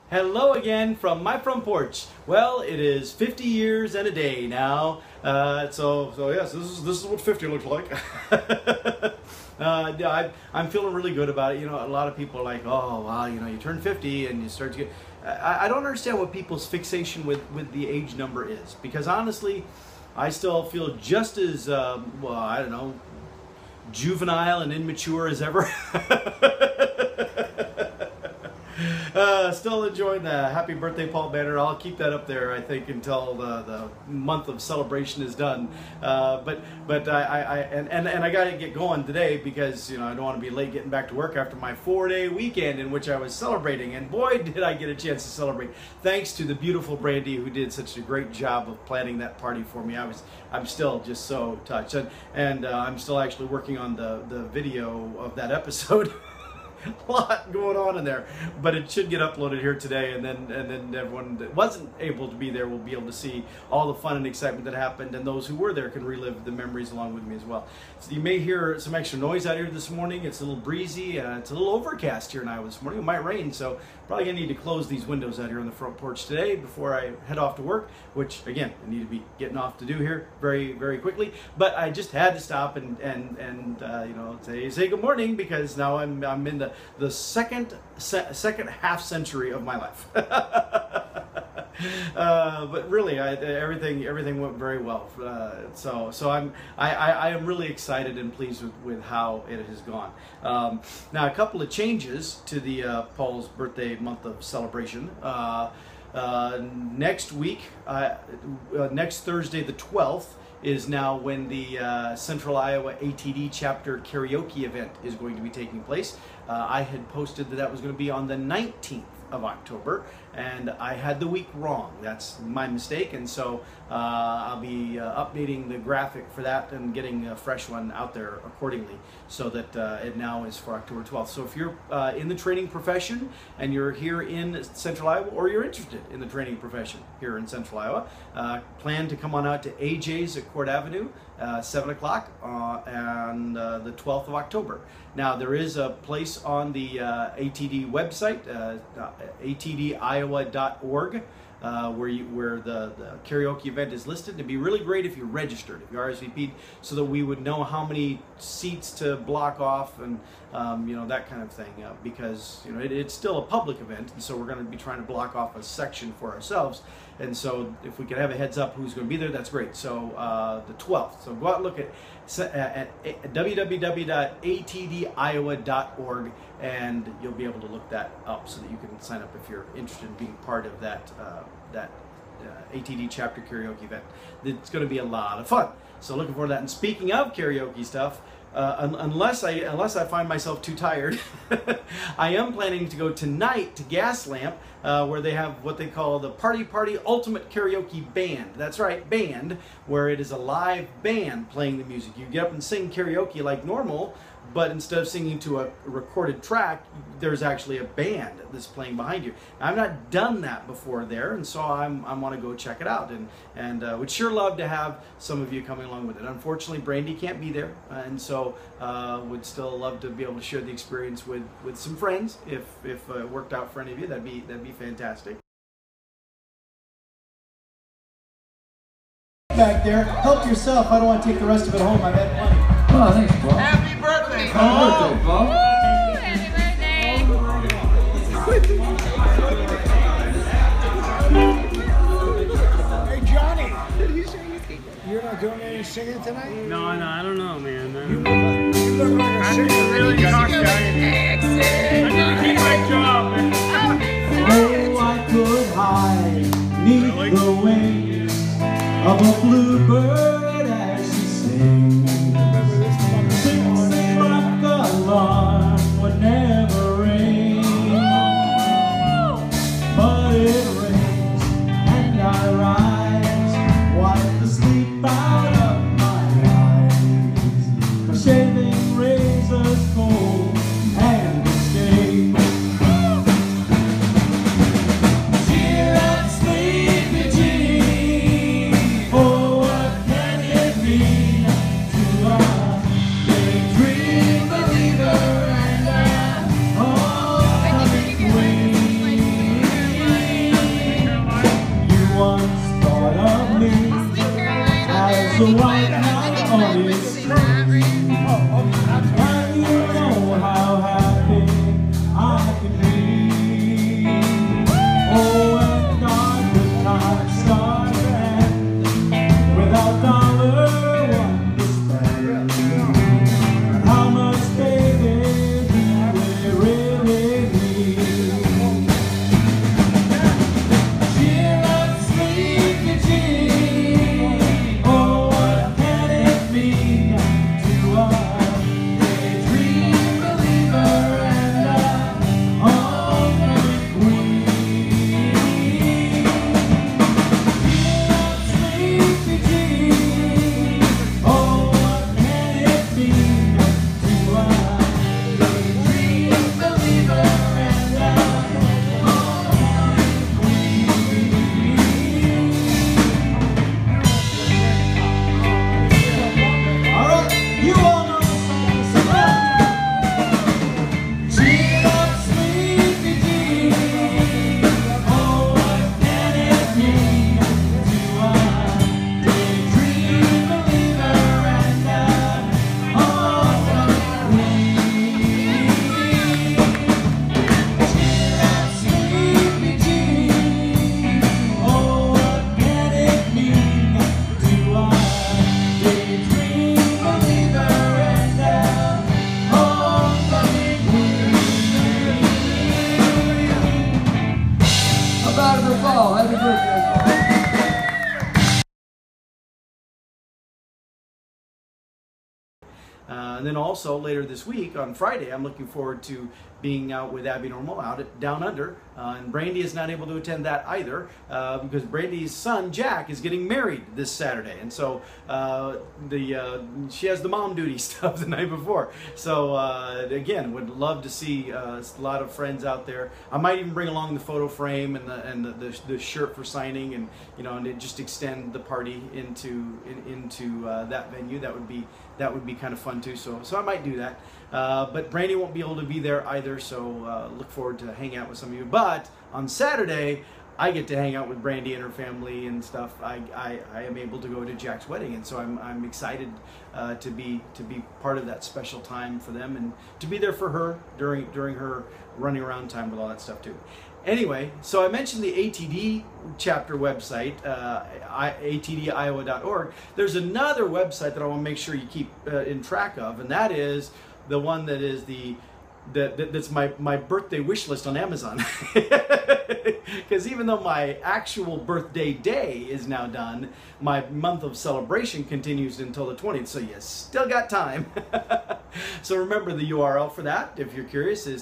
Hello again from my front porch. Well, it is 50 years and a day now. So yes, this is what 50 looks like. Yeah, I'm feeling really good about it. You know, a lot of people are like, oh, wow, you know, you turn 50 and you start to get... I don't understand what people's fixation with the age number is. Because honestly, I still feel just as, well, I don't know, juvenile and immature as ever. Still enjoying the Happy Birthday Paul banner. I'll keep that up there, I think, until the month of celebration is done. But I got to get going today because, you know, I don't want to be late getting back to work after my 4-day weekend in which I was celebrating. And boy, did I get a chance to celebrate. Thanks to the beautiful Brandy who did such a great job of planning that party for me. I'm still just so touched, and I'm still actually working on the video of that episode. A lot going on in there, but it should get uploaded here today, and then everyone that wasn't able to be there will be able to see all the fun and excitement that happened, and those who were there can relive the memories along with me as well. So you may hear some extra noise out here this morning. It's a little breezy, it's a little overcast here in Iowa this morning. It might rain, so probably gonna need to close these windows out here on the front porch today before I head off to work, which again I need to be getting off to do here very, very quickly. But I just had to stop and you know, say good morning, because now I'm in the second half century of my life. But really, everything went very well. So I am really excited and pleased with how it has gone. Now, a couple of changes to the Paul's birthday month of celebration. Next week, next Thursday the 12th, is now when the Central Iowa ATD chapter karaoke event is going to be taking place. I had posted that was going to be on the 19th of October, and I had the week wrong. That's my mistake, and so I'll be updating the graphic for that and getting a fresh one out there accordingly, so that it now is for October 12th. So if you're in the training profession and you're here in Central Iowa, or you're interested in the training profession here in Central Iowa, plan to come on out to AJ's at Court Avenue, 7 o'clock on the 12th of October. Now, there is a place on the ATD website, atdiowa.org, where the karaoke event is listed. It'd be really great if you registered, if you RSVP'd, so that we would know how many seats to block off and you know, that kind of thing, because you know it's still a public event, and so we're going to be trying to block off a section for ourselves. And so if we could have a heads up who's going to be there, that's great. So the 12th. So go out and look at www.atdiowa.org, and you'll be able to look that up so that you can sign up if you're interested in being part of that ATD chapter karaoke event. It's going to be a lot of fun. So looking forward to that. And speaking of karaoke stuff, unless I find myself too tired, I am planning to go tonight to Gaslamp, where they have what they call the Party Ultimate Karaoke Band. That's right, band, where it is a live band playing the music. You get up and sing karaoke like normal, but instead of singing to a recorded track, there's actually a band that's playing behind you. Now, I've not done that before there, and so I want to go check it out, and would sure love to have some of you coming along with it. Unfortunately, Brandy can't be there, and so would still love to be able to share the experience with some friends. If it worked out for any of you, that'd be fantastic. Back there, help yourself. I don't want to take the rest of it home. I've had plenty. Oh, thanks, Paul. Happy birthday, Paul! Happy birthday, Paul! Happy birthday! Hey, Johnny! You're not doing any singing tonight? No, I don't know, man. You look like a singer. Really cocked out. I gotta keep my job, man. Oh, I could hide neath the wings of a bluebird as she sings. Like the alarm would never ring, but it rings and I rise, wipe the sleep out of my eyes. A shaving razor's cold and escape. Cheer up, sleepy Jean. Oh, what can it mean to a daydream believer and an all-loving queen? And then also later this week on Friday, I'm looking forward to being out with Abby Normal out at Down Under. And Brandy is not able to attend that either because Brandy's son, Jack, is getting married this Saturday. And so she has the mom duty stuff the night before. So again, would love to see a lot of friends out there. I might even bring along the photo frame and the shirt for signing, and and just extend the party into that venue. That would be kind of fun too. So I might do that. But Brandy won't be able to be there either. So look forward to hanging out with some of you. But on Saturday, I get to hang out with Brandy and her family and stuff. I am able to go to Jack's wedding, and so I'm excited to be part of that special time for them and to be there for her during her running around time with all that stuff too. Anyway, so I mentioned the ATD chapter website, atdiowa.org. There's another website that I want to make sure you keep in track of, and that is the one that is that's my birthday wish list on Amazon. Because even though my actual birthday day is now done, my month of celebration continues until the 20th, so you still got time. So remember the URL for that, if you're curious, is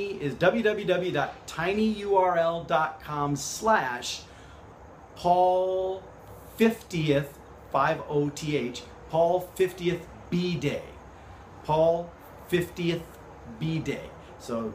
www.tinyurl.com/Paul 50th, 50th, Paul 50th B-Day. Paul 50th B-Day. So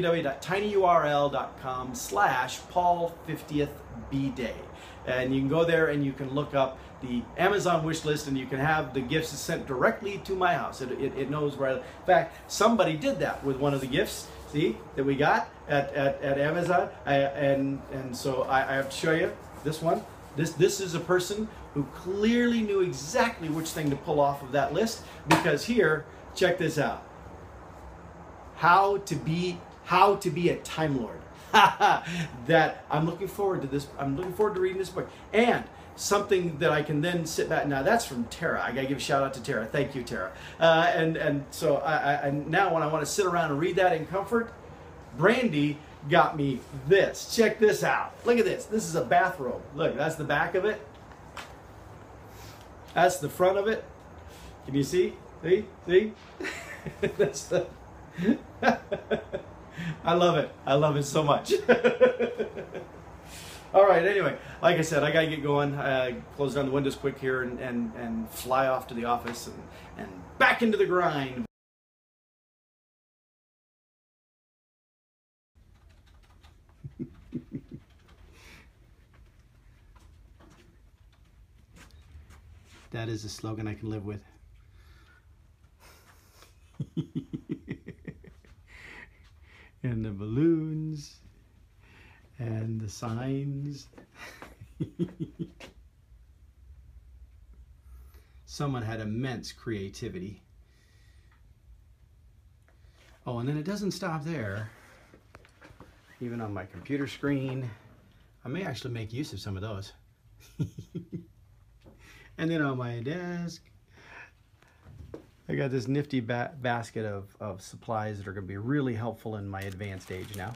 www.tinyurl.com/Paul 50th B-Day. And you can go there and you can look up the Amazon wish list, and you can have the gifts sent directly to my house. It knows right. In fact, somebody did that with one of the gifts, see, that we got at Amazon. And so I have to show you this one. This is a person who clearly knew exactly which thing to pull off of that list, because here, check this out. How to be a Time Lord. That I'm looking forward to this. I'm looking forward to reading this book, and something that I can then sit back. Now that's from Tara. I gotta give a shout out to Tara. Thank you, Tara. And so I now when I want to sit around and read that in comfort, Brandy got me this. Check this out. Look at this. This is a bathrobe. Look, that's the back of it. That's the front of it. Can you see? See? That's the. I love it. I love it so much. All right, anyway, like I said, I got to get going. Close down the windows quick here and fly off to the office and back into the grind. That is a slogan I can live with. And the balloons and the signs. Someone had immense creativity. Oh, and then it doesn't stop there. Even on my computer screen, I may actually make use of some of those. And then on my desk, I got this nifty basket of supplies that are going to be really helpful in my advanced age now.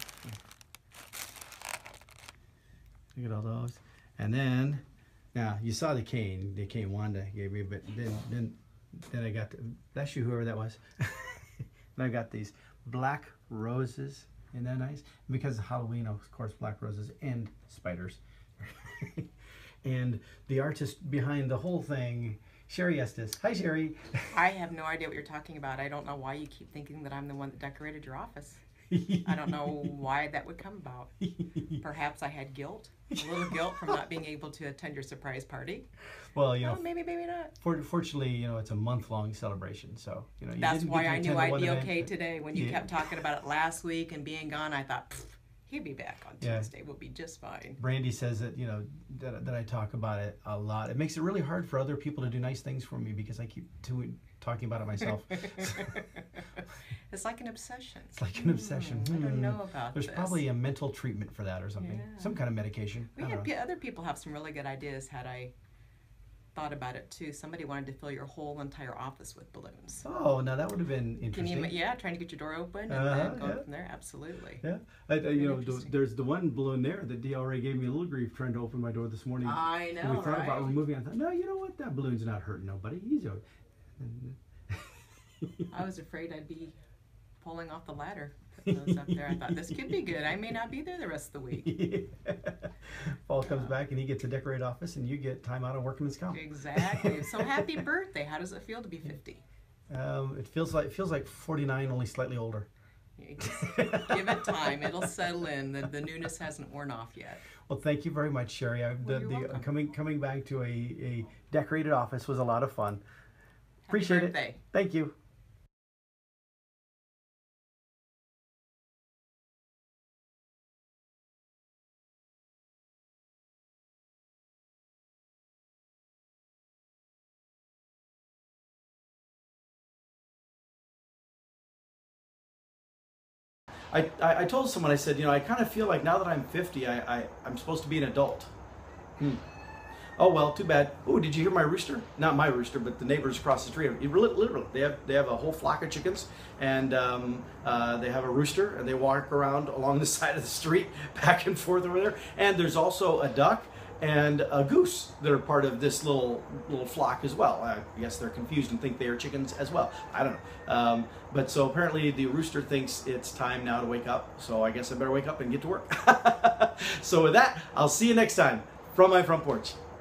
Look at all those. And then, now you saw the cane Wanda gave me, but then I got bless you, whoever that was. And I got these black roses. Isn't that nice? Because of Halloween, of course, black roses and spiders. And the artist behind the whole thing, Cheri Estes. Hi, Cheri. I have no idea what you're talking about. I don't know why you keep thinking that I'm the one that decorated your office. I don't know why that would come about. Perhaps I had guilt, a little guilt from not being able to attend your surprise party. Well, you know, maybe not. Fortunately, you know, it's a month-long celebration, so you know. That's why I knew I'd be okay today. When you kept talking about it last week and being gone, I thought he'd be back on Tuesday. We'll be just fine. Brandy says that that I talk about it a lot. It makes it really hard for other people to do nice things for me because I keep talking about it myself. It's like an obsession. It's like an obsession. I don't know about There's probably a mental treatment for that or something. Yeah. Some kind of medication. Other people have some really good ideas had I thought about it too. Somebody wanted to fill your whole entire office with balloons. Oh, now that would have been interesting. Can you, trying to get your door open and then go from there. Absolutely. Yeah, there's the one balloon there that DLRA gave me a little grief trying to open my door this morning. I know, and we thought about removing it. I thought, no, you know what? That balloon's not hurting nobody. He's okay. I was afraid I'd be pulling off the ladder. Putting those up there. I thought this could be good. I may not be there the rest of the week. Paul comes back and he gets a decorated office, and you get time out of workman's comp. Exactly. So happy birthday. How does it feel to be 50? It feels like 49, only slightly older. Give it time. It'll settle in. The newness hasn't worn off yet. Well, thank you very much, Cheri. You're welcome. Coming back to a decorated office was a lot of fun. Happy Appreciate birthday. it. Thank you. I told someone, I said, I kind of feel like now that I'm 50, I'm supposed to be an adult. Oh, well, too bad. Oh, did you hear my rooster? Not my rooster, but the neighbors across the street. Literally, they have a whole flock of chickens, and they have a rooster, and they walk around along the side of the street, back and forth over there. And there's also a duck and a goose that are part of this little flock as well. I guess they're confused and think they are chickens as well. I don't know. But so apparently the rooster thinks it's time now to wake up. So I guess I better wake up and get to work. So with that, I'll see you next time from my front porch.